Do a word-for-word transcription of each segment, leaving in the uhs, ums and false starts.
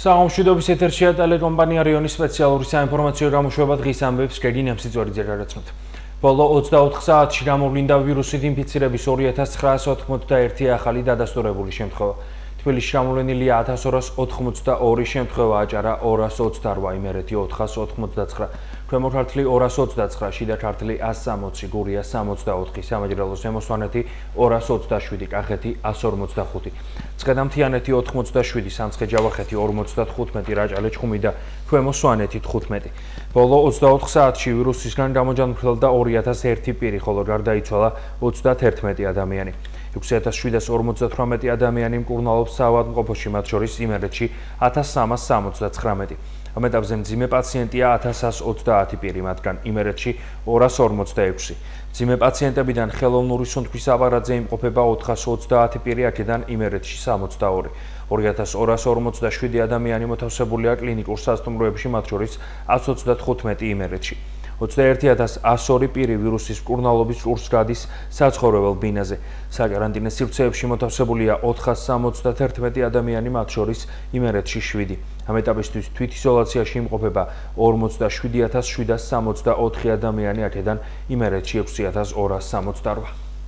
საღამოშვიდობის ეთერშია ტელეკომპანია Rioni-ის სპეციალური საინფორმაციო გამოშვება დღის ამბებს გეგინ ემსიწვერიძე გადაცნოთ. ბოლო ოცდაოთხ საათში გამოვლინდა ვირუსით ინფიცირების ორი ათას ცხრაასა ოცდაერთი ახალი დადასტურებული შემთხვევა. თბილისში გამოვლენილია ათას ორას ოთხმოცდაორი შემთხვევა, აჭარა ორას ოცდარვა, იმერეთი ოთხას ოთხმოცდაცხრა, ქვემო ქართლი ორას ოცდაცხრა, შიდა ქართლი ას სამოცი, გურია სამოცდაოთხი, სამეგრელოს ზემო სვანეთი ორას ოცდაშვიდი, კახეთი ას ორმოცდახუთი, წყედამთიანეთი ოთხმოცდაშვიდი, სამცხე-ჯავახეთი ორმოცდათხუთმეტი, რაჭა ლეჩხუმი და ქვემო სვანეთი თხუთმეტი. ბოლო ოცდაოთხ საათში ვირუსისგან გამოჯანმრთელდა ორი ათას ერთი პირი, ხოლო გარდაიცვალა ოცდათერთმეტი ადამიანი. ექვსი ათას შვიდას ორმოცდათვრამეტი ადამიანი მკურნალობს საავადმყოფოში, მათ შორის იმერეთში ათას სამას სამოცდაცხრამეტი. ამ ეტაპზე მძიმე პაციენტია ათას ას ოცდაათი პირი, მათგან იმერეთში ორას ორმოცდაექვსი. მძიმე პაციენტებიდან ხელოვნური სუნთქვის აპარატზე იმყოფება ოთხას ოცდაათი პირი, აქედან იმერეთში სამოცდაორი. ორი ათას ორას ორმოცდაშვიდი ადამიანი მოთავსებულია კლინიკურ სასტუმროებში, მათ შორის ას ოცდათხუთმეტი იმერეთში. ოცდაერთი ათას ასორი პირი ვირუსის მკურნალობის ჭურს გადის საცხოვრებელ ბინაზე. საკარანტინო სივრცეებში მოთავსებულია ოთხას სამოცდათერთმეტი ადამიანი, მათ შორის იმერეთში შვიდი. ამ ეტაპისთვის თვითიზოლაციაში იმყოფება ორმოცდაშვიდი ათას შვიდას სამოცდაოთხი ადამიანი, აქედან იმერეთში ექვსი ათას ორას სამოცდარვა.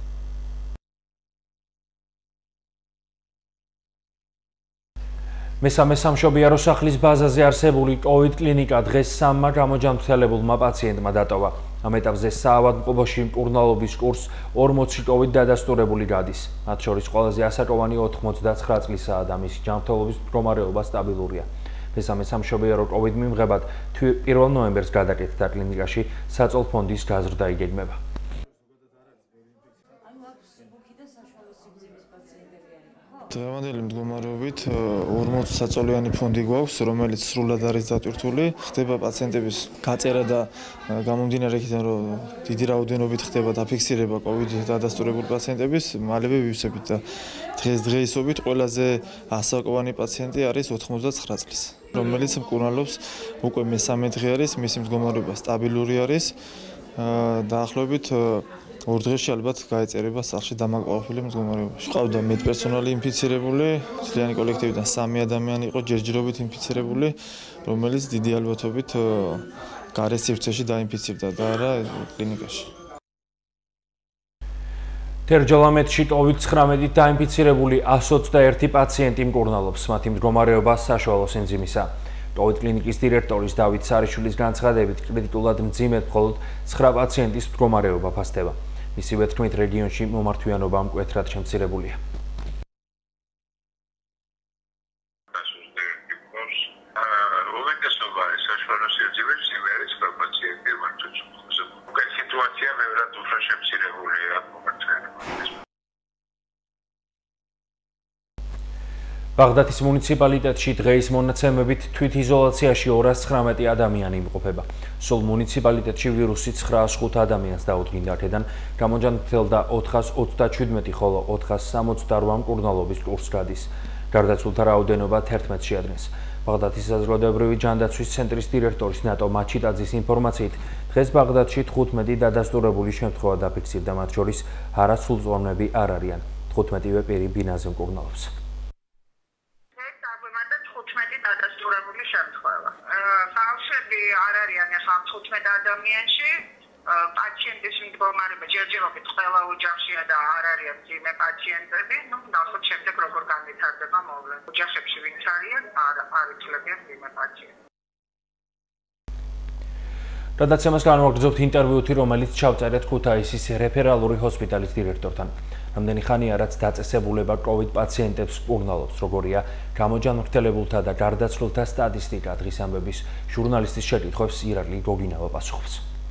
მესამე სამშობიარო სახლის ბაზაზე არსებული კოვიდ კლინიკა დღეს სამმა გამოჯანმრთელებულმა პაციენტმა დატოვა. ამ ეტაპზე საავადმყოფოში მკურნალობის ჭურს ორმოცი კოვიდ დადასტურებული გადის. მათ შორის ყველაზე ასაკოვანი ოთხმოცდაცხრა წლისაა და მისი ჯანმრთელობის მდგომარეობა სტაბილურია. მესამე სამშობიარო კოვიდ მიმღებად პირველ ნოემბერს გადაკეთდა კლინიკაში საწოლ ფონდის გაზრდა იგეგმება. დღევანდელი მდგომარეობით ორმოცი საწოლიანი ფონდი გვაქვს, რომელიც სრულად არის დატვირთული. ხდება პაციენტების გაწერა და გამომდინარე იქიდან, რომ დიდი რაოდენობით ხდება დაფიქსირება კოვიდ დადასტურებული პაციენტების, მალევე ვივსებით და დღეს დღეისობით ყველაზე ასაკოვანი პაციენტი არის ოთხმოცდაცხრა წლის, რომელიც მკურნალობს უკვე მესამე დღე არის, მისი მდგომარეობა სტაბილური არის. დაახლოებით ორ დღეში ალბათ გაეწერება სახლში დამაკმაყოფილი მდგომარეობაში. ყავდა მეტ პერსონალი ინფიცირებული, მთლიანი კოლექტივიდან სამი ადამიანი იყო ჯერჯერობით ინფიცირებული, რომელიც დიდი ალბათობით გარე სივრცეში დაინფიცირდა და არა კლინიკაში. თერჯოლამეთში კოვიდ ცხრამეტით დაინფიცირებული ას ოცდაერთი პაციენტი მკურნალობს, მათი მდგომარეობა საშუალო სინძიმისაა. კოვიდ კლინიკის დირექტორის დავით სარიშვილის განცხადებით, კრიტიკულად მძიმედ მხოლოდ ცხრა პაციენტის მდგომარეობა ფასდება. მისივე თქმით, რეგიონში მომართვიანობა მკვეთრად შემცირებულია. ბაღდათის მუნიციპალიტეტში დღეის მონაცემებით თვითიზოლაციაში ორას ცხრამეტი ადამიანი იმყოფება. სულ მუნიციპალიტეტში ვირუსი ცხრაას ხუთ ადამიანს დაუდგინდა, აქედან გამოჯანმრთელდა ოთხას ოცდაჩვიდმეტი, ხოლო ოთხას სამოცდარვა მკურნალობის ჭურს გადის. გარდაცვლთა რაოდენობა თერთმეტს შეადგენს. ბაღდათის საზოგადოებრივი ჯანდაცვის ცენტრის დირექტორის ნატო მაჩიტაძის ინფორმაციით, დღეს ბაღდათში თხუთმეტი დადასტურებული შემთხვევა დაფიქსირდა, მათ შორის არასრულწლოვნები არ არიან. თხუთმეტივე პირი ბინაზე მკურნალობს. ბავშვები არ არიან ახლა თხუთმეტ ადამიანში, პაციენტის მდგომარეობა ჯერჯერობით ყველა ოჯახშია და არ არიან მძიმე პაციენტები, ну, ნახოთ შემდეგ როგორ განვითარდება მოვლენა. ოჯახებში ვინც არიან, არ არ იცვლებიან მძიმე პაციენტებს. გადაცემას განვაგრძობთ ინტერვიუთი, რომელიც ჩავწერეთ ქუთაისის რეფერალური ჰოსპიტალის დირექტორთან. რამდენი ხანია, რაც დაწესებულება კოვიდ პაციენტებს მკურნალობს, როგორია გამოჯანმრთელებულთა და გარდაცვლილთა სტატისტიკა, დღის ამბების ჟურნალისტის შეკითხვებს ირაკლი გოგინავა პასუხობს.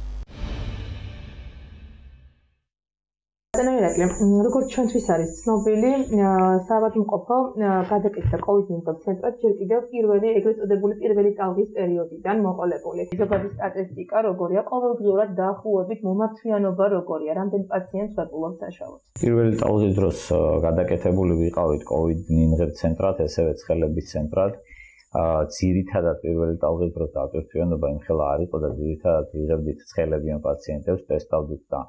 როგორც ჩვენთვის არის ცნობილი, საავადმყოფო გადაკეთდა კოვიდ მიმღებ ცენტრად ჯერ კიდევ პირველი ეგრეთ წოდებული პირველი ტალღის პერიოდიდან მოყოლებული. ზოგადი სტატისტიკა როგორია, ყოველდღიურად დაახლოებით მომართვიანობა როგორია, რამდენი პაციენტს ვეპულობთ საშუალოდ. პირველი ტალღის დროს გადაკეთებული ვიყავით კოვიდ მიმღებ ცენტრად, ესევე ცხელების ცენტრად. ძირითადად პირველი ტალღის დროს დატვირთვიანობა იმხელა არ იყო და ძირითადად ვიღებდით ცხელებიან პაციენტებს, ტესტავდით და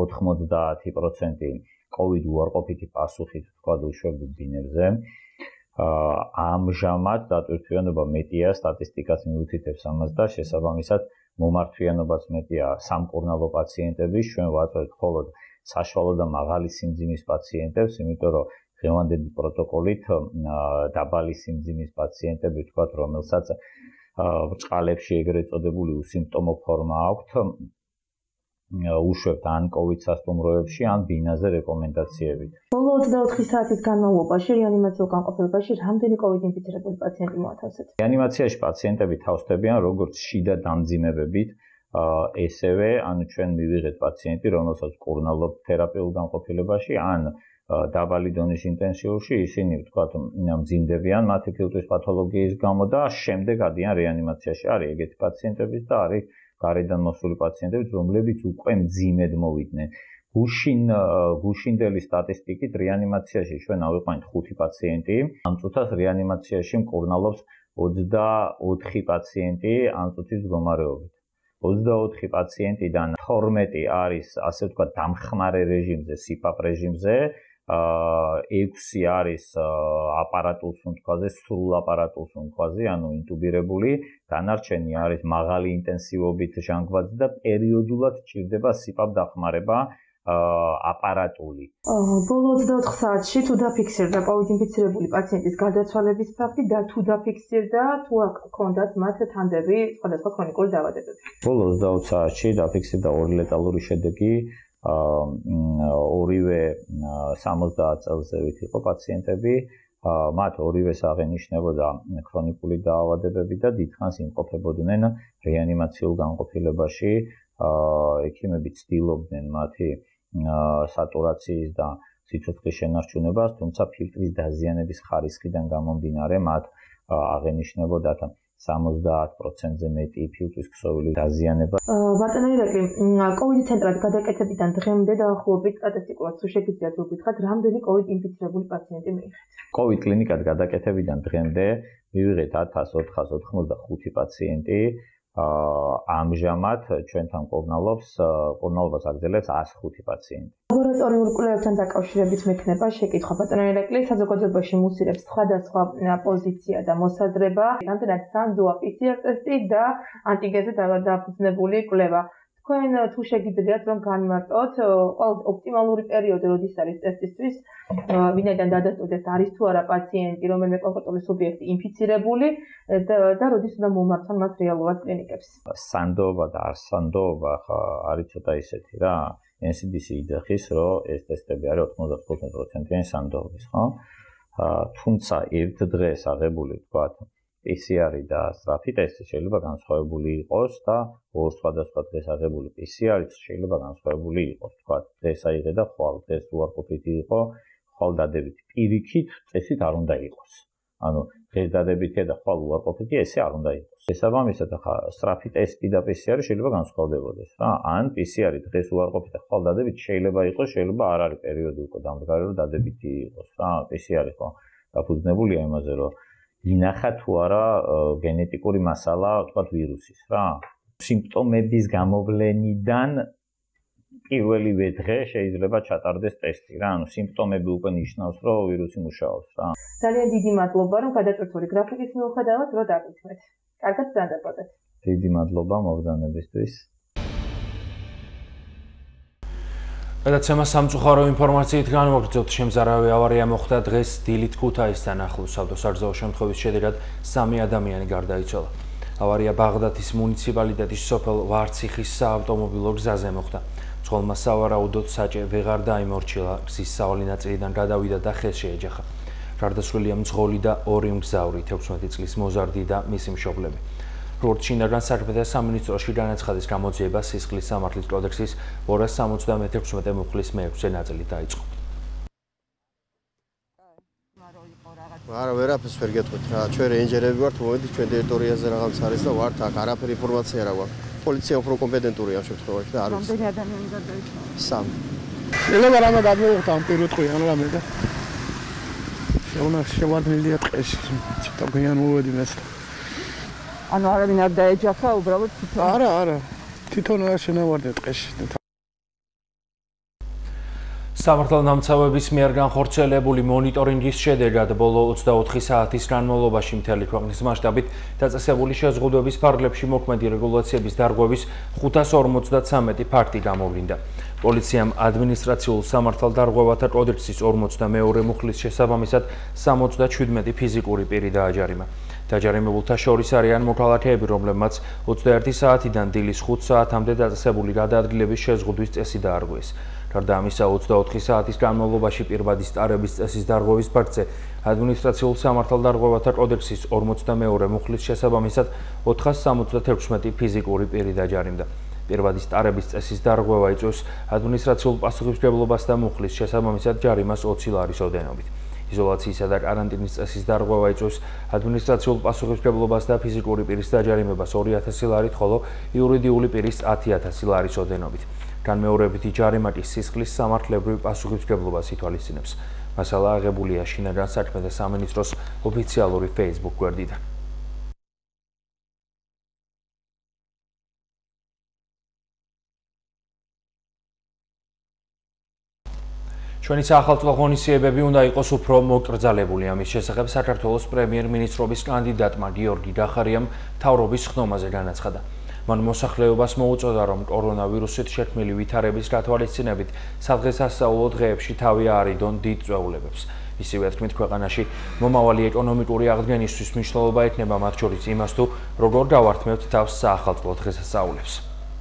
ოთხმოცდაათი პროცენტი კოვიდ უარყოფითი პასუხით თქვა უშვებდით ბინებზე. ამჟამად დატვირთვიანობა მეტია, სტატისტიკაც მიუთითებს ამას და შესაბამისად მომართვიანობაც მეტია სამკურნალო პაციენტების, ჩვენ ვაწვევთ მხოლოდ საშუალო და მაღალი სიმძიმის პაციენტებს, იმიტომ რომ დღევანდელი პროტოკოლით დაბალი სიმძიმის პაციენტები ვთქვათ, რომელსაც ბრჭყალებში ეგრეთ წოდებული უსიმპტომო ფორმა აქვთ, უშვებთ ან COVID სასტუმროებში, ან ბინაზე რეკომენდაციებით. ბოლო ოცდაოთხი საათის განმავლობაში რეანიმაციულ განყოფილებაში რამდენი COVID ინფიცირებული პაციენტი მოათავსეთ? რეანიმაციაში პაციენტები თავსდებიან როგორც შიდა დამძიმებებით, ესევე, ანუ ჩვენ მივიღეთ პაციენტი, რომელსაც კურნალობთ თერაპიულ განყოფილებაში, ან დაბალი დონის ინტენსიურში, ისინი ვთქვათ, მძიმდებიან მათი ფილტვის პათოლოგიის გამო და შემდეგ ადიან რეანიმაციაში. არის ეგეთი პაციენტებიც და არის გარედან მოსული პაციენტებიც, რომლებიც უკვე მძიმედ მოვიდნენ. გუშინ გუშინდელი სტატისტიკით რეანიმაციაში ჩვენ ავიყვანეთ ხუთი პაციენტი, ამ წუთას რეანიმაციაში მკურნალობს ოცდაოთხი პაციენტი ამ წუთის მდგომარეობით. ოცდაოთხი პაციენტიდან თორმეტი არის, ასე ვთქვათ, დამხმარე რეჟიმზე, სიპაპ რეჟიმზე, ექვსი არის აპარატულ სუნთქვაზე, სრულ აპარატულ სუნთქვაზე, ანუ ინტუბირებული, დანარჩენი არის მაღალი ინტენსივობით ჟანგბადზე და პერიოდულად ჭირდება სიპაპ დახმარება აპარატული. ბოლო ოცდაოთხ საათში თუ დაფიქსირდა COVID ინფიცირებული პაციენტის გარდაცვალების ფაქტი და თუ დაფიქსირდა თუ აქ ჰქონდათ მათ თანდები სხვადასხვა ქრონიკული დაავადებები. ბოლო ოცდაოთხ საათში დაფიქსირდა ორი ლეტალური შედეგი, ორივე სამოცდაათ წელზევით იყო პაციენტები, მათ ორივეს აღენიშნებოდა ქრონიკული დაავადებები და დიდხანს იმყოფებოდნენ რეანიმაციულ განყოფილებაში. ექიმები ცდილობდნენ მათი სატურაციის და სიცოცხლის შენარჩუნებას, თუმცა ფილტვის დაზიანების ხარისხიდან გამომდინარე მათ აღენიშნებოდათ სამოცდაათ პროცენტზე მეტი ფილტვის ქსოვილი დაზიანება. ბატონო ირაკლი, COVID ცენტრად გადაკეთებიდან დღემდე დაახლოებით სტატისტიკურად თუ შეგიძლიათ ვიკითხოთ, რამდენი COVID ინფიცირებული პაციენტი მიიღეთ? COVID კლინიკად გადაკეთებიდან დღემდე მივიღეთ ათას ოთხას ოთხმოცდახუთი პაციენტი. ამჟამად ჩვენთან კურნალობს, კურნალობას აგრძელებს ასი ხუთი პაციენტი. ლაბორატორიულ კვლევებთან დაკავშირებით მექნება შეკითხვა. ბატონო ირაკლი, საზოგადოებაში მუსირებს სხვადასხვა პოზიცია და მოსაზრება, რამდენად სანდოა პი სი არ ტესტი და ანტიგენზე დაფუძნებული კვლევა. თქვენ თუ შეგიძლიათ რომ განმარტოთ ყველაზე ოპტიმალური პერიოდი, როდის არის ტესტისთვის, ვინაიდან დადასტურდეს არის თუ არა პაციენტი, რომელიმე კონკრეტული სუბიექტი ინფიცირებული და როდის უნდა მომართონ მათ რეალურად კლინიკებს. სანდოობა და არ სანდოობა არის ცოტა ისეთი რა, ენ სი დი სი იდახის, რომ ეს ტესტები არის ოთხმოცდახუთი პროცენტიანი სანდოობის, ხო? თუმცა ერთ დღეს აღებული, ვთქვათ, პი სი არი და სწრაფი ტესტი შეიძლება განსხვავებული იყოს და ორ სხვადასხვა დღეს აღებული პი სი არიც შეიძლება განსხვავებული იყოს. ვთქვათ, დღეს აიღე და ხვალ დღეს უარყოფითი იყო, ხვალ დადებითი. პირიქით წესით არ უნდა იყოს. ანუ დღეს დადებითია და ხვალ უარყოფითი, ესე არ უნდა იყოს. შესაბამისად, ახლა სწრაფი ტესტი და პი სი არი შეიძლება განსხვავდებოდეს რა. ან პი სი არი დღეს უარყოფითი და ხვალ დადებითი შეიძლება იყოს, შეიძლება არ არის პერიოდი უკვე დამდგარი, რომ დადებითი იყოს რა. პი სი არი ხო დაფუძნებულია იმაზე, რომ ინახა თუ არა გენეტიკური მასალა, ვთქვათ, ვირუსის რა. სიმპტომების გამოვლენიდან პირველივე დღე შეიძლება ჩატარდეს ტესტი რა. ანუ სიმპტომები უკვე ნიშნავს, რომ ვირუსი მუშაობს რა. ძალიან დიდი მადლობა, რომ გადაწყვეტილი გრაფიკის მიუხედავად რო დაგითმეთ. კარგად ბრძანდებოდეთ. დიდი მადლობა მობრძანებისთვის. გადაცემა სამწუხარო ინფორმაციით განვაგრძელთ. შემზარავი ავარია მოხდა დღეს დილით ქუთაისთან ახლოს. საავტოსარძაო შემთხვევის შედეგად სამი ადამიანი გარდაიცვალა. ავარია ბაღდათის მუნიციპალიტეტის სოფელ ვარციხის საავტომობილო გზაზე მოხდა. მძღოლმა სავარაუდოდ საჭე ვეღარ დაიმორჩილა, გზის სავალი ნაწილიდან გადავიდა და ხელს შეეჯახა. გარდაცვლილია მძღოლი და ორი მგზავრი, თექვსმეტი წლის მოზარდი და მისი მშობლები. როგორც შინაგან საქმეთა სამინისტროში განაცხადეს, გამოძიება სისხლის სამართლის კოდექსის ორას სამოცდამეთექვსმეტე მუხლის მეექვსე ნაწილი დაიწყო. არა, ვერაფერს ვერ გეტყვით რა. ჩვენ რეინჯერები ვართ, მოვედით ჩვენ ტერიტორიაზე რაღაც არის და ვართ აქ, არაფერი ინფორმაცია რა გვაქვს. პოლიცია უფრო კომპეტენტურია ამ შემთხვევაში და არ ვიცი. რამდენი ადამიანი გარდაიცვალა? სამი. შეიძლება რამე გადმოვიხდა ამ პირუტყვი ან რამე და შეუნა შევარდნილია ტყეში. ცოტა გვიან მოვედი მეც. ანუ არავინ არ დაეჯახა, უბრალოდ თვითონ. არა, არა. თვითონ არ შენავარდე ტყეში. სამართალდამცავების მიერ განხორციელებული მონიტორინგის შედეგად ბოლო ოცდაოთხი საათის განმავლობაში მთელი ქვეყნის მასშტაბით დაწესებული შეზღუდვების ფარგლებში მოქმედი რეგულაციების დარღვევის ხუთას ორმოცდათვრამეტი ფაქტი გამოვლინდა. პოლიციამ ადმინისტრაციულ სამართალდარღვევათა კოდექსის ორმოცდამეორე მუხლის შესაბამისად სამოცდაჩვიდმეტი ფიზიკური პირი დააჯარიმა. დაჯარიმებულთა შორის არიან მოქალაქეები, რომლებმაც ოცდაერთი საათიდან დილის ხუთ საათამდე დაწესებული გადაადგილების შეზღუდვის წესი დაარღვიეს. გარდა ამისა, ოცდაოთხი საათის განმავლობაში პირვადის ტარების წესის დარღვევის ფაქტზე ადმინისტრაციულ სამართალდარღვევათა კოდექსის ორმოცდამეორე მუხლის შესაბამისად ოთხას სამოცდათექვსმეტი ფიზიკური პირი დაჯარიმდა. პირვადის ტარების წესის დარღვევა იწვევს ადმინისტრაციულ პასუხისმგებლობას და მუხლის შესაბამისად ჯარიმას ოცი ლარის ოდენობით. იზოლაციისა და კარანტინის წესის დარღვევა იწვევს ადმინისტრაციულ პასუხისმგებლობას და ფიზიკური პირის დაჯარიმებას ორი ათასი ლარით, ხოლო იურიდიული პირის ათი ათასი ლარის ოდენობით. განმეორებითი ჯარიმა კი სისხლის სამართლებრივ პასუხისმგებლობას ითვალისწინებს. მასალა აღებულია შინაგან საქმეთა სამინისტროს ოფიციალური Facebook გვერდიდან. ჩვენი საახალწლო ღონისძიებები უნდა იყოს უფრო მოკრძალებული. ამის შესახებ საქართველოს პრემიერ-მინისტრობის კანდიდატმა გიორგი გახარიამ მთავრობის ხდომაზე განაცხადა. მან მოსახლეობას მოუწოდა, რომ კორონავირუსით შექმნილი ვითარების გათვალისწინებით სადღესასწაულო დღეებში თავი აარიდონ დიდ წვეულებებს. ისივე თქმით, ქვეყანაში მომავალი ეკონომიკური აღდგენისთვის მნიშვნელობა ექნება მათ შორის იმას, თუ როგორ გავართმევთ თავს საახალწლო დღესასწაულებს.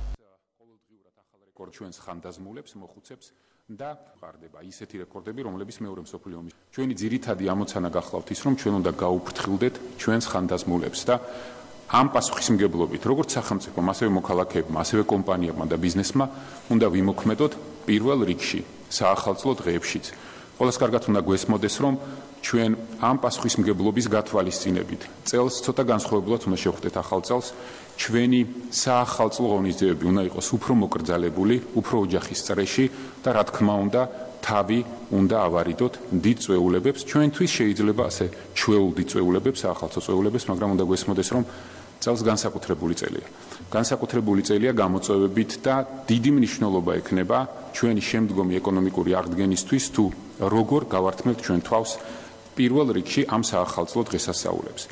ჩვენს ხანდაზმულებს მოხუცებს და ყარდება ისეთი რეკორდები, რომლებიც მეორე მსოფლიო ომის. ჩვენი ძირითადი ამოცანა გახლავთ ის, რომ ჩვენ უნდა გაუფრთხილდეთ ჩვენს ხანდაზმულებს და ამ პასუხისმგებლობით, როგორც სახელმწიფომ, ასევე მოქალაქეებმა, ასევე კომპანიებმა და ბიზნესმა უნდა ვიმოქმედოთ პირველ რიგში საახალწლო დღეებშიც. ყველას კარგად უნდა გვესმოდეს, რომ ჩვენ ამ პასუხისმგებლობის გათვალისწინებით წელს ცოტა განსხვავებულად უნდა შევხვდეთ ახალ წელს. ჩვენი საახალწლო ღონისძიებები უნდა იყოს უფრო მოკრძალებული, უფრო ოჯახის წრეში და რა თქმა უნდა, თავი უნდა ავარიდოთ დიდ წვეულებებს. ჩვენთვის შეიძლება ასე ჩვეულ დიდ წვეულებებს, საახალწლო წვეულებებს, მაგრამ უნდა გვესმოდეს, რომ წელს განსაკუთრებული წელია. განსაკუთრებული წელია გამოწვევებით და დიდი მნიშვნელობა ექნება ჩვენი შემდგომი ეკონომიკური აღდგენისთვის, თუ როგორ გავართმევთ ჩვენ თავს პირველ რიგში ამ საახალწლო დღესასწაულებს.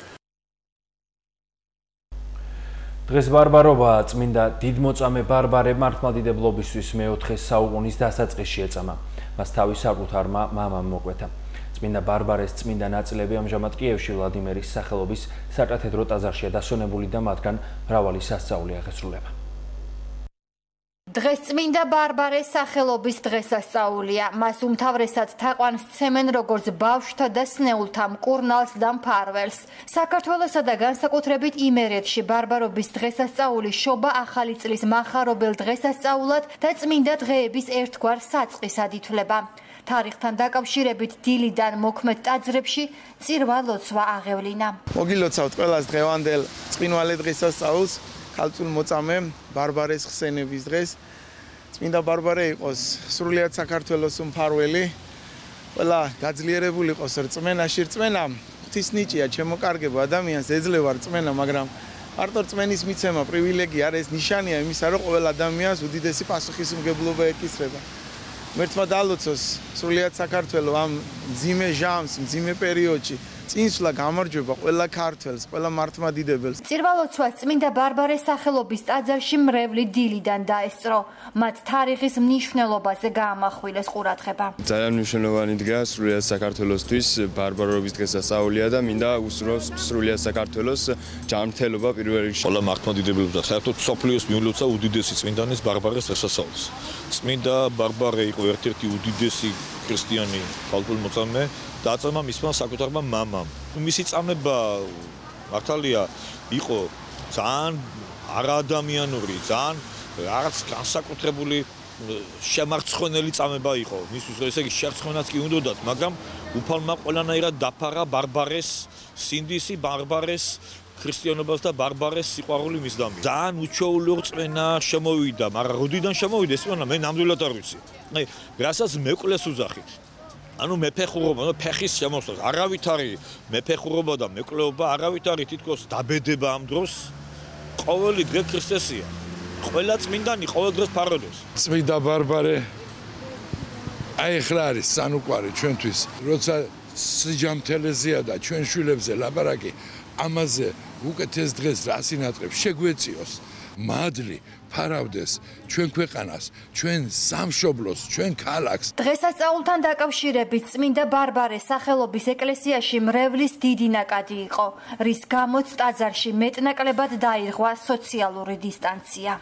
დღეს ბარბარობაა წმინდა დიდმოწამე ბარბარე მართლმადიდებლობისთვის მეოთხე საუკუნის დასაწყისში ეწამა. მას თავის საკუთარმა მამამ მოკვეთა. წმინდა ბარბარეს წმინდა ნაწილები ამჟამად კიევში ვლადიმერის სახელობის საკათედრო ტაძარშია დასვენებული და მათგან მრავალი სასწაული აღესრულება. დღეს წმინდა ბარბარეს სახელობის დღესასწაულია. მას უმთავრესად თაყვანს სცემენ როგორც ბავშვთა და სნეულთა მკურნალს და მფარველს. საქართველოსა და განსაკუთრებით იმერეთში ბარბარობის დღესასწაული შობა ახალი წლის მახარობელ დღესასწაულად და წმინდა დღეების ერთგვარ საწყისად ითვლება. თარიღთან დაკავშირებით დილიდან მოქმედ ტაძრებში წირვა-ლოცვა აღევლინა. მოგილოცავთ ყველას დღევანდელ წმინვალე დღესასწაულს, ქალწულ მოწამე ბარბარეს ხსენების დღეს. წმინდა ბარბარე იყოს სრულიად საქართველოს მფარველი, ყველა გაძლიერებული იყოს რწმენაში. რწმენა ღვთის ნიჭია, ჩემოკარგება ადამიანს ეძლევა რწმენა, მაგრამ მარტო რწმენის მიცემა პრივილეგია არ, ეს ნიშანია იმისა, რომ ყოველ ადამიანს უდიდესი პასუხისმგებლობა ეკისრება. მერთმა დაალოცოს სრულიად საქართველო ამ მძიმე ჟამს, მძიმე პერიოდში. წინსვლა გამარჯვება ყველა ქართველს, ყველა მართლმადიდებელს. წირვა-ლოცვა წმინდა ბარბარეს სახელობის ტაძარში მრევლი დილიდან დაესწრო. მათ თარიღის მნიშვნელობაზე გაამახვილეს ყურადღება. ძალიან მნიშვნელოვანი დღეა სრულიად საქართველოსთვის, ბარბარობის დღესასწაულია და მინდა უსურვოს სრულიად საქართველოს ჯანმრთელობა პირველ რიგში. ყველა მართლმადიდებლს და საერთოდ მსოფლიოს მიულოცა უდიდესი წმინდანის ბარბარეს დღესასწაულს. წმინდა ბარბარე იყო ერთ-ერთი უდიდესი ქრისტიანი ქალწულ მოწამე. დაწომა მისმა საკუთარმა მამამ. მისი წამება მართალია იყო ძალიან არაადამიანური, ძალიან რაღაც განსაკუთრებული შემარცხვენელი წამება იყო. მისთვის ესე იგი შერცხვენაც კი უნდათ, მაგრამ უფალმა ყველანაირად დაფარა ბარბარეს სინდისი, ბარბარეს ქრისტიანობას და ბარბარეს სიყვარული მისდამი. ძალიან უჩვეულო რწმენა შემოვიდა, მაგრამ როდიდან შემოვიდა ეს რწმენა მე ნამდვილად არ ვიცი. აი, რასაც მეკლეს უძახით. ანუ მეფეხურობა, ანუ ფეხის შემოსვლას, არავითარი მეფეხურობა და მეკლეობა, არავითარი თითქოს დაბედება ამ დროს ყოველი დღე ქრისტესია. ყველა წმინდანი ყოველ დღეს ფაროდებს. წმინდა ბარბარე აი ახლა არის სანუკვარი ჩვენთვის, როცა სიჯამთელეზეა და ჩვენ შვილებზე ლაბარაკი, ამაზე უკეთეს დღეს რა სინათლებს შეგვეციოს, მადლი ფარავდეს ჩვენ ქვეყანას, ჩვენ სამშობლოს, ჩვენ ქალაქს. დღესასწაულთან დაკავშირებით წმინდა ბარბარეს სახელობის ეკლესიაში მრევლის დიდი ნაკადი იყო, რის გამოც ტაძარში მეტნაკლებად დაირღვა სოციალური დისტანცია.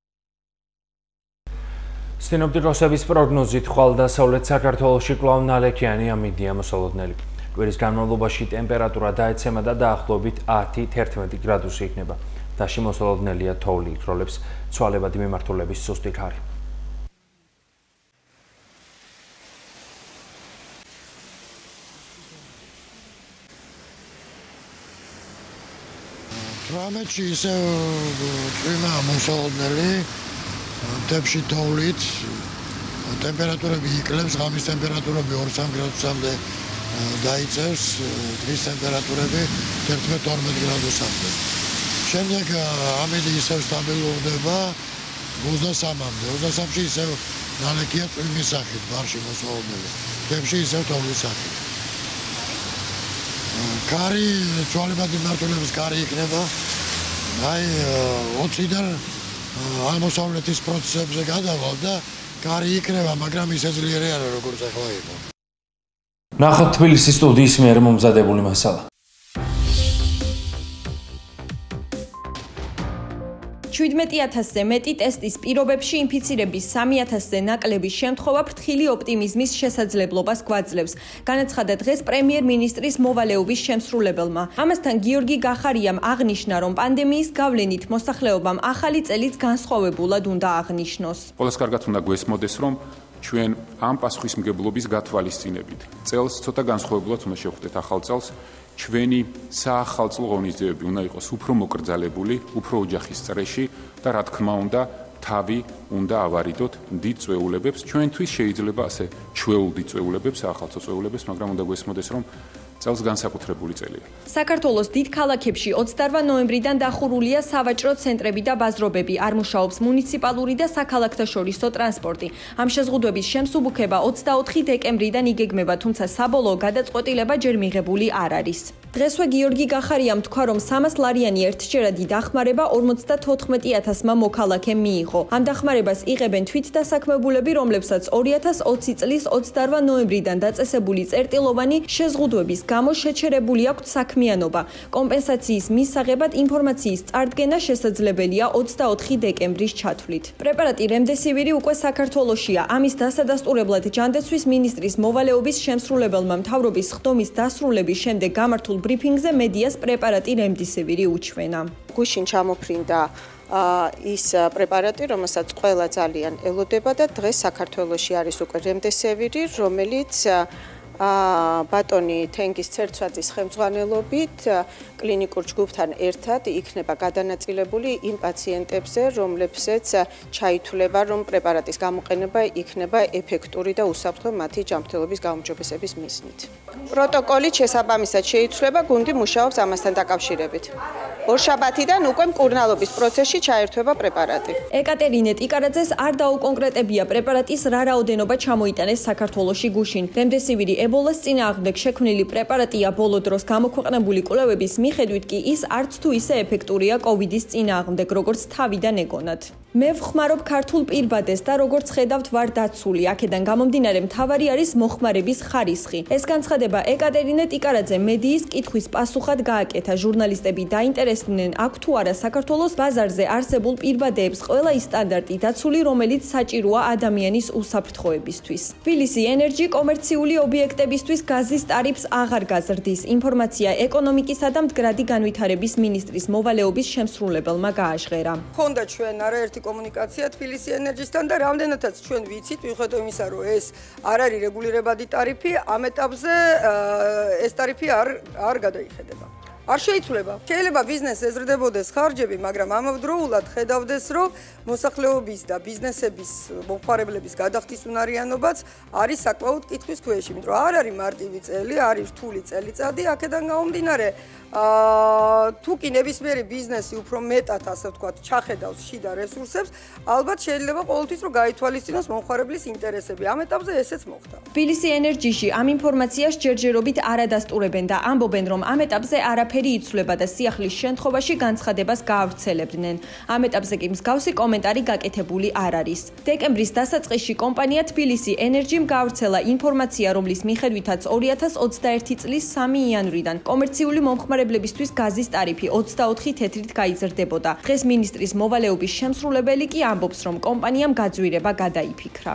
სინოპტიკოსების პროგნოზით ხვალ-დასავლეთ საქართველოში კვლავ ნალექიანი ამიდია მოსალოდნელი. კვირის განმავლობაში ტემპერატურა დაეცემა და დაახლოებით ათი თერთმეტი გრადუსი იქნება. დაში მოსალოდნელია თოვლი იქროლებს ცვალებადი მიმართულების სუსტი ქარი. თვრამეტში ისე წვიმა მოსალოდნელი, მთებში თოვლით, ტემპერატურები იკლებს, ღამის ტემპერატურები ორი-სამი გრადუსამდე დაიწევს, დღის ტემპერატურები თერთმეტ-ორმეტ გრადუსამდე. შემდეგ ამიდი ისევ სტაბილურდება ოცდასამამდე. ოცდასამში ისევ ნალექია წვიმის სახით, ბარში მოსალოდნელი. მთებში ისევ თოვლის სახით. კარი, ცვალებადი მიმართულების კარი იქნება. აი ოციდან აღმოსავლეთის პროცესებზე გადავალ და კარი იქნება, მაგრამ ისე ძლიერი არა, როგორც ახლა იყო. ნახოთ თბილისის სტუდიის მიერ მომზადებული მასალა. შვიდმეტი ათასზე მეტი ტესტის პირობებში ინფიცირების სამი ათასზე ნაკლების შემთხვევა ფრთხილი ოპტიმიზმის შესაძლებლობას გვაძლევს, განაცხადა დღეს პრემიერ-მინისტრის მოვალეობის შემსრულებელმა. ამასთან გიორგი გახარიამ აღნიშნა, რომ პანდემიის გავლენით მოსახლეობამ ახალი წელიც განსხვავებულად უნდა აღნიშნოს. ყველას კარგად უნდა გვესმოდეს, რომ ჩვენ ამ პასუხისმგებლობის გათვალისწინებით წელს ცოტა განსხვავებულად უნდა შევხვდეთ ახალ წელს. ჩვენი საახალწლო ღონისძიებები უნდა იყოს უფრო მოკრძალებული, უფრო ოჯახის წრეში და რა თქმა უნდა, თავი უნდა ავარიდოთ დიდ წვეულებებს. ჩვენთვის შეიძლება ასე ჩვეულ დიდ წვეულებებს, საახალწლო წვეულებებს, მაგრამ უნდა გვესმოდეს, რომ წელს განსაკუთრებული წელია. საქართველოს დიდ ქალაქებში ოცდაოთხ ნოემბრიდან დახურულია სავაჭრო ცენტრები და ბაზრობები, არ მუშაობს მუნიციპალური და საქალაქთაშორისო ტრანსპორტი. ამ შეზღუდვების შემსუბუქება ოცდაოთხი დეკემბრიდან იგეგმება, თუმცა საბოლოო გადაწყვეტილება ჯერ მიღებული არ არის. დღესვე გიორგი გახარიამ თქვა, რომ სამას ლარიანი ერთჯერადი დახმარება ორმოცდათოთხმეტი ათასმა მოქალაქემ მიიღო. ამ დახმარებას იღებენ თვითდასაქმებულები, რომლებსაც ორი ათას ოცი წლის ოცდაოთხ ნოემბრიდან დაწესებული წერტილოვანი შეზღუდვების გამო შეჩერებული აქვთ საქმიანობა. კომპენსაციის მისაღებად ინფორმაციის წარდგენა შესაძლებელია ოცდაოთხი დეკემბრის ჩათვლით. პრეპარატი რემდესივირი უკვე საქართველოშია. ამის დასადასტურებლად ჯანდაცვის მინისტრის მოვალეობის შემსრულებელმა მთავრობის ხდომის დასრულების შემდეგ გამართულ ბრიფინგზე მედიას პრეპარატი რემდესივირი უჩვენა. გუშინ ჩამოფრინდა ის პრეპარატი, რომელსაც ყველა ძალიან ელოდება და დღეს საქართველოში არის უკვე რემდესივირი, რომელიც ბატონი თენგის ცერცვაძის ხელმძღვანელობით კლინიკურ ჯგუფთან ერთად იქნება გადანაწილებული იმ პაციენტებზე, რომლებსაც ჩაითვლება, რომ პრეპარატის გამოყენება იქნება ეფექტური და უსაფრთხო მათი ჯანმრთელობის გაუმჯობესების მიზნით. პროტოკოლით შესაბამისად შეიცვლება, გუნდი მუშაობს ამასთან დაკავშირებით. ორშაბათიდან უკვე მკურნალობის პროცესში ჩაერთვება პრეპარატი. ეკატერინე ტიკარაძეს არ დაუკონკრეტებია პრეპარატის რა რაოდენობა ჩამოიტანეს საქართველოში გუშინ. რემდესივირი ებოლას წინააღმდეგ შექმნილი პრეპარატია, ბოლო დროს გამოქვეყნებული კვლევების მიხედვით კი ის არც თუ ისე ეფექტურია კოვიდის წინააღმდეგ, როგორც თავიდან ეგონათ. მე ვხმარობ ქართულ პირბადეს და როგორც ხედავთ ვარ დაცული. აქედან გამომდინარე მთავარი არის მოხმარების ხარისხი. ეს განცხადება ეკატერინე ტიკარაძე მედიის კითხვის პასუხად გააკეთა. ჟურნალისტები დაინტერესდნენ, აქ თუ არა საქართველოს ბაზარზე არსებულ პირბადეებს ყველა ის სტანდარტი დაცული, რომელიც საჭიროა ადამიანის უსაფრთხოებისთვის. თბილისი ენერჯი კომერციული ობიექტებისთვის გაზის ტარიფს აღარ გაზრდის. ინფორმაცია ეკონომიკისა და მდგრადი განვითარების მინისტრის მოვალეობის შემსრულებელმა გააჟღერა. ხონდა ჩვენ არაერთი კომუნიკაცია თბილისი ენერჯისთან და რამდენადაც ჩვენ ვიცით, მიუხედავად იმისა, რომ ეს არ არის რეგულირებადი ტარიფი, ამ ეტაპზე ეს ტარიფი არ არ გადაიხედება. არ შეიცვლება. შეიძლება ბიზნესს ეზრდებოდეს ხარჯები, მაგრამ ამავდროულად ხედავდეს, რომ მოსახლეობის და ბიზნესების მომხმარებლების გადახდის უნარიანობაც არის საკმაოდ კითხვის ქვეშ, იმიტომ რომ არ არის მარტივი წელი, არის რთული წელიწადი, აქედან გამომდინარე, თუ კი ნებისმიერი ბიზნესი უფრო მეტად, ასე ვთქვათ, ჩახედავს შიდა რესურსებს, ალბათ შეიძლება ყოველთვის რომ გაითვალისწინოს მომხმარებლის ინტერესები. ამ ეტაპზე ესეც მოხდა. თბილისი ენერჯიში ამ ინფორმაციას ჯერჯერობით არ ადასტურებენ და ამბობენ, რომ ამ ეტაპზე არაფერი იცვლება და სიახლის შემთხვევაში განცხადებას გაავრცელებდნენ. ამ ეტაპზე კი მსგავსი კომენტარი გაკეთებული არ არის. დეკემბრის დასაწყისში კომპანია თბილისი ენერჯიმ გაავრცელა ინფორმაცია, რომლის მიხედვითაც ორი ათას ოცდაერთი წლის სამი იანვრიდან კომერციული მომხმარებლებისთვის გაზის ტარიფი ოცდაოთხი თეთრით გაიზრდებოდა. დღეს მინისტრის მოვალეობის შემსრულებელი კი ამბობს, რომ კომპანიამ გაძვირება გადაიფიქრა.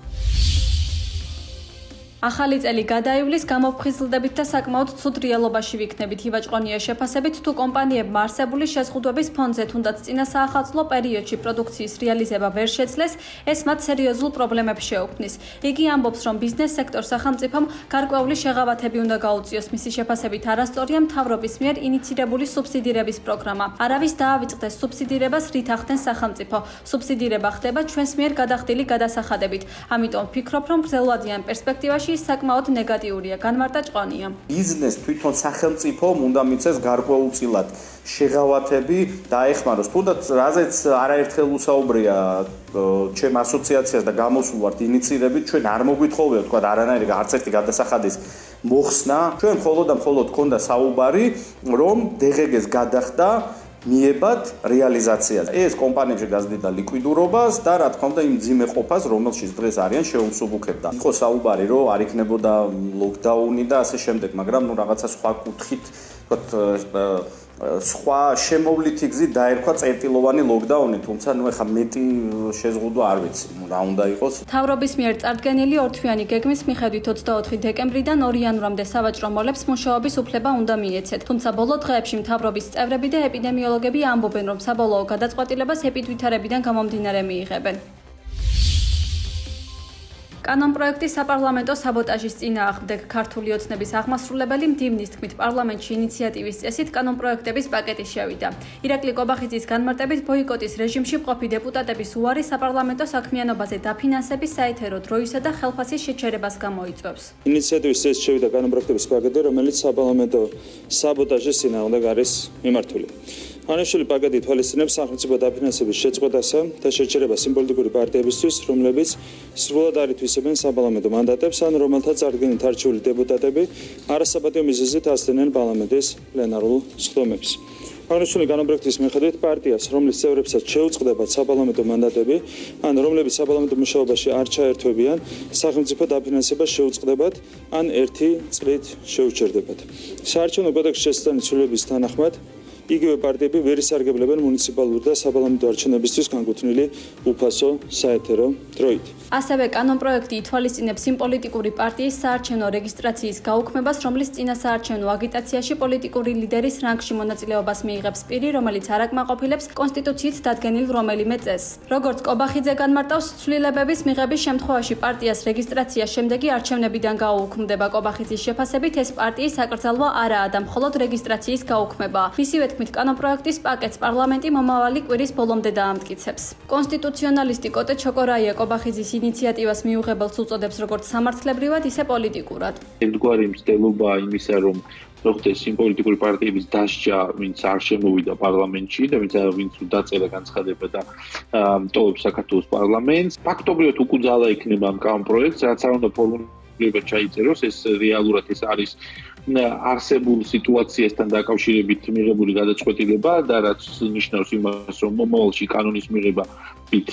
ახალი წელი გადაივლის გამოფხიზლდებით და საკმაოდ ცუდ რეალობაში ვიქნებით. ივაჭყონია შეფასებით, თუ კომპანიებმა არსებული შეზღუდვების ფონზე თუნდაც წინა საახალწლო პერიოდში პროდუქციის რეალიზება ვერ შეძლეს, ეს მათ სერიოზულ პრობლემებს შეუქმნის. იგი ამბობს, რომ ბიზნეს სექტორს სახელმწიფომ გარკვეული შეღავათები უნდა გაუწიოს. მისი შეფასებით არასწორია მთავრობის მიერ ინიცირებული სუბსიდირების პროგრამა. არავის დაავიწყდეს სუბსიდირებას, რით ახდენს სახელმწიფო. სუბსიდირება ხდება ჩვენს მიერ გადახდილი გადასახადებით. ამიტომ ვფიქრობ, რომ გრძელვადიან პერსპექტივაში საკმაოდ ნეგატიურია, განმარტა ჭყონია. ბიზნეს თვითონ სახელმწიფომ უნდა მიცეს გარკვეულწილად შეღავათები დაეხმაროს. თუნდაც რაზეც არაერთხელ უსაუბრია ჩემ ასოციაციას და გამოსულვართ ინიცირებით, ჩვენ არ მოგვითხოვია თქვა არანაირი არც ერთი გადასახადის მოხსნა. ჩვენ მხოლოდ და მხოლოდ ქონდა საუბარი, რომ დე ღე გეს გადახდა მიებად რეალიზაციას. ეს კომპანიებში გაზრდიდა ლიკვიდურობას და რა თქმა უნდა იმ ძიმე ყოფას, რომელშიც დღეს არიან შეუმსუბუქებდა. იყო საუბარი, რომ არ იქნებოდა ლოკდაუნი და ასე შემდეგ, მაგრამ ნუ რაღაცა სხვა კუთხით, ვთქვათ, სხვა შემოვლითი გზით დაერქვა წერტილოვანი ლოკდაუნი, თუმცა ნუ ეხა მეტი შეზღუდვა არ ვიცი, რა უნდა იყოს. მთავრობის მიერ წარდგენილი ორთვიანი გეგმის მიხედვით ოცდაოთხი დეკემბრიდან ორი იანვრამდე სავაჭრო მოლებს მუშაობის უფლება უნდა მიეცეთ. თუმცა ბოლო დღეებში მთავრობის წევრები და ეპიდემიოლოგები ამბობენ, რომ საბოლოო გადაწყვეტილებას ეპიდვითარებიდან გამომდინარე მიიღებენ. კანონპროექტი საპარლამენტო საბოტაჟის წინააღმდეგ ქართული ოცნების აღმასრულებელი მდივნის თქმით პარლამენტში ინიციატივის წესით კანონპროექტების პაკეტი შევიდა. ირაკლი კობახიძის განმარტებით ბოიკოტის რეჟიმში მყოფი დეპუტატების უარი საპარლამენტო საქმიანობაზე დაფინანსების საეთერო დროისა და ხელფასის შეჩერებას გამოიწვევს. ინიციატივის წესით შევიდა კანონპროექტების პაკეტი, რომელიც საპარლამენტო საბოტაჟის წინააღმდეგ არის მიმართული. ანიშნული პაკეტი თვალისწინებს სახელმწიფო დაფინანსების შეწყვეტასა და შეჩერებას იმ პოლიტიკური პარტიებისთვის, რომლებიც სრულად არ ითვისებენ საპარლამენტო მანდატებს, ან რომელთა წარდგენით არჩეული დეპუტატები არასაპატიო მიზეზით ასდენენ პარლამენტის პლენარულ სხდომებს. ანიშნული კანონპროექტის მიხედვით პარტიას, რომლის წევრებსაც შეუწყდებათ საპარლამენტო მანდატები, ან რომლებიც საპარლამენტო მუშაობაში არ ჩაერთვებიან, სახელმწიფო დაფინანსებას შეუწყდებათ, ან ერთი წლით შეუჩერდებათ. საარჩევნო კოდექსის შესწავლილი ცვლილების თანახმად იგივე პარტიები ვერ ისარგებლებენ მუნიციპალური და საპარლამენტო არჩევნებისთვის განკუთვნილი უფასო საეთერო დროით. ასევე კანონპროექტი ითვალისწინებს იმ პოლიტიკური პარტიის საარჩევნო რეგისტრაციის გაუქმებას, რომლის წინა საარჩევნო აგიტაციაში პოლიტიკური ლიდერის რანგში მონაწილეობას მიიღებს პირი, რომელიც არ აკმაყოფილებს კონსტიტუციით დადგენილ რომელიმე წესს. როგორც კობახიძე განმარტავს, ცვლილებების მიღების შემთხვევაში პარტიას რეგისტრაცია შემდეგი არჩევნებიდან გაუქმდება. კობახიძის შეფასებით ეს პარტიის საკრძალვა არაა და მხოლოდ რეგისტრაციის გაუქმებაა. მისივე თქმით, კანონპროექტის პაკეტს პარლამენტი მომავალი კვირის ბოლომდე დაამტკიცებს. კონსტიტუციონალისტი კოტე ჩოკორაია კობახიძის ინიციატივას მიუღებელს უწოდებს როგორც სამართლებრივად, ისე პოლიტიკურად. ერთგვარი მცდელობა იმისა, რომ მოხდეს იმ პოლიტიკური პარტიების დასჯა, ვინც არ შემოვიდა პარლამენტში და ვინც ვინც დაწერა განცხადება და ტოვებს საქართველოს პარლამენტს. ფაქტობრივად უკუძალა იქნება ამ კანონპროექტს, რაც არ უნდა ფორმულირება ჩაიწეროს, ეს რეალურად ეს არის არსებულ სიტუაციასთან დაკავშირებით მიღებული გადაწყვეტილება და რაც ნიშნავს იმას, რომ მომავალში კანონის მიღებით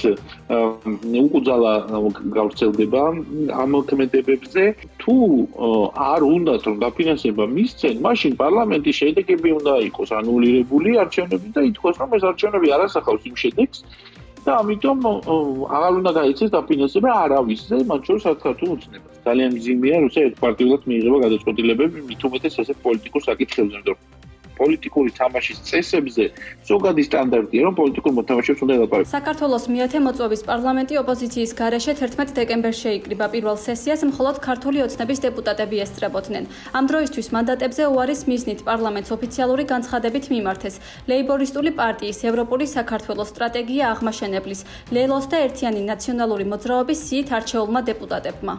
უკუძალა გავრცელდება ამ მოქმედებებზე. თუ არ უნდათ რომ დაფინანსება მისცენ, მაშინ პარლამენტის შედეგები უნდა იყოს ანულირებული არჩევნები და ითქვას, რომ ეს არჩევნები არ ასახავს იმ შედეგს და ამიტომ აღარ უნდა გაიცეს დაფინანსება არავისზე, მათ შორის ქართულ ოცნებას. ძალიან მძიმეა, როცა ერთპარტიულად მიიღება გადაწყვეტილებები, მით უმეტეს ასეთ პოლიტიკურ საკითხებზე. პოლიტიკური თამაშის წესებზე ზოგადი სტანდარტია, რომ პოლიტიკურ მოთამაშეებს უნდა ელაპარაკოს. საქართველოს მეათე მოწვევის პარლამენტი ოპოზიციის გარეშე თერთმეტ დეკემბერს შეიკრიბა. პირველ სესიას მხოლოდ ქართული ოცნების დეპუტატები ესწრებოდნენ. ამ დროისთვის მანდატებზე უარის მიზნით პარლამენტს ოფიციალური განცხადებით მიმართეს. ლეიბორისტული პარტიის ევროპული საქართველოს სტრატეგია აღმაშენებლის ლელოს და ერთიანი ნაციონალური მოძრაობის სიით არჩეულმა დეპუტატებმა.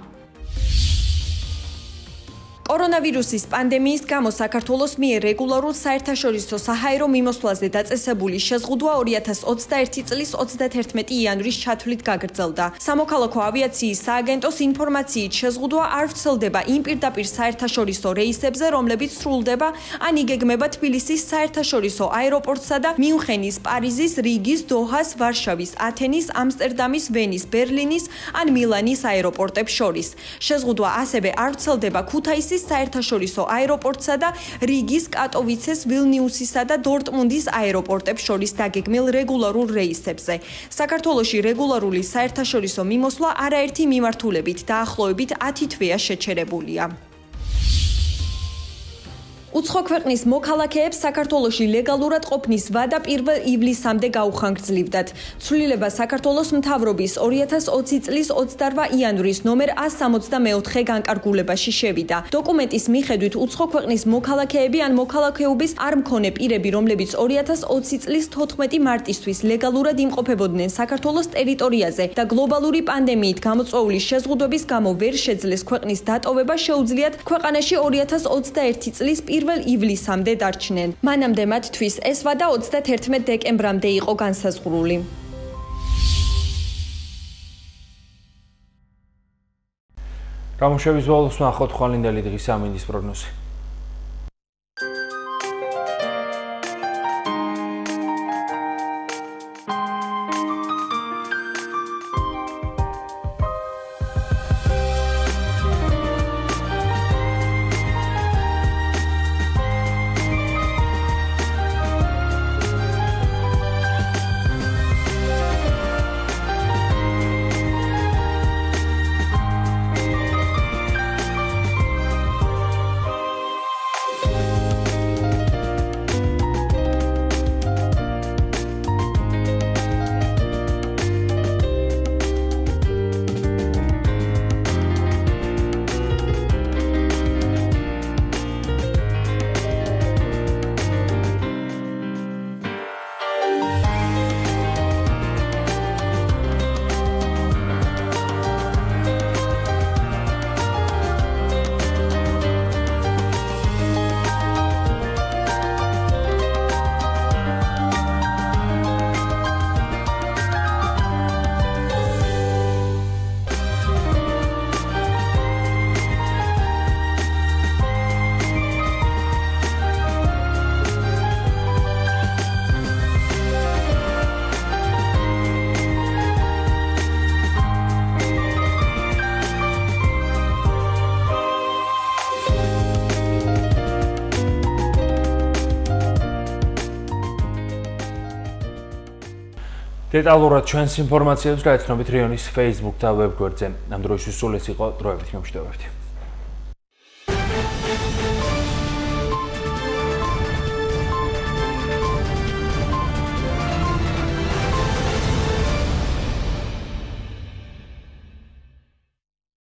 კორონავირუსის პანდემიის გამო საქართველოს მიერ რეგულარულ საერთაშორისო საჰაერო მიმოსვლაზე დაწესებული შეზღუდვა ორი ათას ოცდაერთი წლის ოცდათერთმეტი იანვრის ჩათვლით გაგრძელდა. სამოქალაქო ავიაციის სააგენტოს ინფორმაციით შეზღუდვა არ ვრცელდება იმ პირდაპირ საერთაშორისო რეისებზე, რომლებიც სრულდება ან იგეგმება თბილისის საერთაშორისო აეროპორტსა და მიუნხენის, პარიზის, რიგის, დოჰას, ვარშავის, ათენის, ამსტერდამის, ვენის, ბერლინის ან მილანის აეროპორტებს შორის. შეზღუდვა ასევე არ ვრცელდება ქუთაისის საერთაშორისო აეროპორტსა და რიგის, კატოვიცეს, ვილნიუსისა და დორტმუნდის აეროპორტებს შორის დაგეგმილ რეგულარულ რეისებზე. საქართველოში რეგულარული საერთაშორისო მიმოსვლა არაერთი მიმართულებით დაახლოებით ათი თვეა შეჩერებულია. უცხო ქვეყნის მოქალაქეებს საქართველოში ლეგალურად ყოფნის ვადა პირველ ივლისამდე გაუხანგრძლივდათ. ცვლილება საქართველოს მთავრობის ორი ათას ოცი წლის ოცდაორი იანვრის ნომერ ას სამოცდამეოთხე განკარგულებაში შევიდა. დოკუმენტის მიხედვით უცხო ქვეყნის მოქალაქეები ან მოქალაქეობის არ მქონე პირები, რომლებიც ორი ათას ოცი წლის თოთხმეტი მარტისთვის ლეგალურად იმყოფებოდნენ საქართველოს ტერიტორიაზე და გლობალური პანდემიით გამოწვეული შეზღუდვების გამო ვერ შეძლეს ქვეყნის დატოვება, შეუძლიათ ქვეყანაში ორი ათას ოცდაერთი წლის პირველ ივლისამდე დარჩნენ. მანამდე მათთვის ეს ვადა ოცდათერთმეტ დეკემბრამდე იყო განსაზღვრული. გამოშვების ბოლოს ნახოთ ხვალინდელი დღის ამინდის პროგნოზი. დეტალურად ჩვენს ინფორმაციებს გაეცნობით რიონის Facebook და ვებგვერდზე. ამ დროისთვის სულ ეს იყო დროებით, მომშვიდობებით.